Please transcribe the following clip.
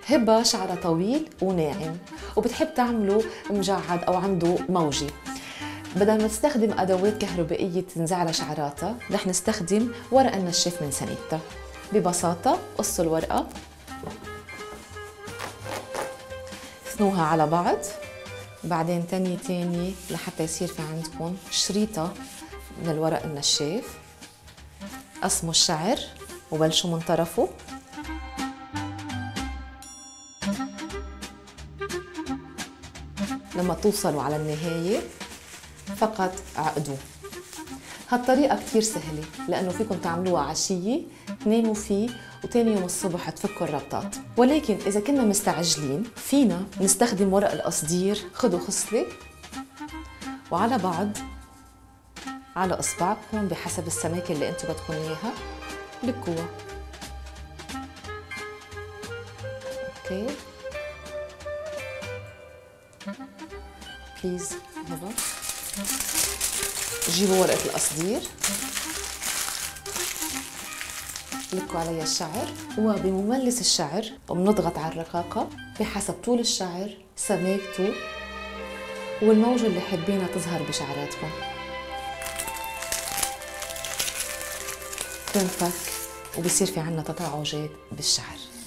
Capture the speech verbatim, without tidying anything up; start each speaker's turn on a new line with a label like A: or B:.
A: هبة شعرها طويل وناعم وبتحب تعمله مجعد أو عنده موجي. بدل ما تستخدم أدوات كهربائية تنزع لها شعراتها، رح نستخدم ورق النشاف من سنتها. ببساطة قصوا الورقة، اثنوها على بعض، بعدين تانية تانية لحتى يصير في عندكم شريطة من الورق النشاف. قسموا الشعر وبلشوا من طرفه، لما توصلوا على النهاية فقط عقدوه. هالطريقة كتير سهلة لأنه فيكم تعملوها عشية تناموا فيه وتاني يوم الصبح تفكوا الربطات. ولكن إذا كنا مستعجلين فينا نستخدم ورق القصدير. خدوا خصلة وعلى بعض على إصبعكم بحسب السماكة اللي أنتوا بدكم إياها لكوها. أوكي بليز هبا جيبوا ورقة القصدير لكوا عليها الشعر، وبمملس الشعر وبنضغط على الرقاقة بحسب طول الشعر، سماكته، والموجة اللي حابينها تظهر بشعراتكم. تنفك وبصير في عنا تطعجات بالشعر.